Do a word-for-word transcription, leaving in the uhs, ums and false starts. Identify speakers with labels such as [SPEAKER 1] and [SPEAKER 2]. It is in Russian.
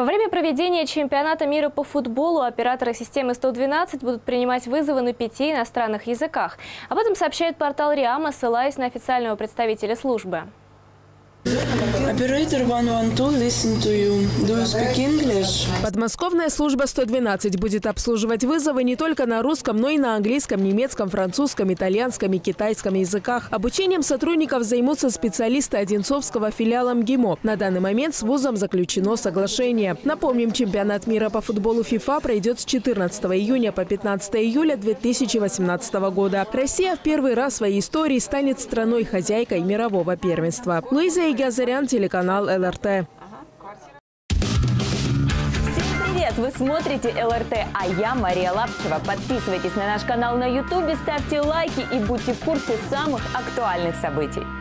[SPEAKER 1] Во время проведения чемпионата мира по футболу операторы системы сто двенадцать будут принимать вызовы на пяти иностранных языках. Об этом сообщает портал РИАМа, ссылаясь на официального представителя службы.
[SPEAKER 2] Operator one one two, listen to you. Do you speak English?
[SPEAKER 3] Подмосковная служба сто двенадцать будет обслуживать вызовы не только на русском, но и на английском, немецком, французском, итальянском и китайском языках. Обучением сотрудников займутся специалисты Одинцовского филиала МГИМО. На данный момент с вузом заключено соглашение. Напомним, чемпионат мира по футболу ФИФА пройдет с четырнадцатого июня по пятнадцатое июля две тысячи восемнадцатого года. Россия в первый раз в своей истории станет страной-хозяйкой мирового первенства. Луиза Газарян, телеканал эл эр тэ.
[SPEAKER 4] Всем привет! Вы смотрите эл эр тэ, а я Мария Лапчева. Подписывайтесь на наш канал на ютубе, ставьте лайки и будьте в курсе самых актуальных событий.